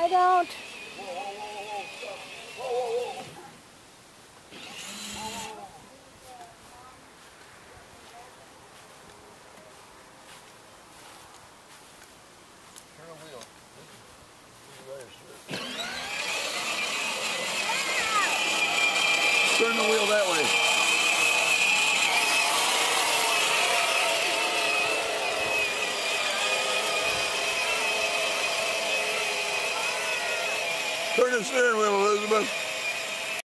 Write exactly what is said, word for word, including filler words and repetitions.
I don't. Turn the wheel. Turn the wheel that way. Turn the steering wheel, Elizabeth.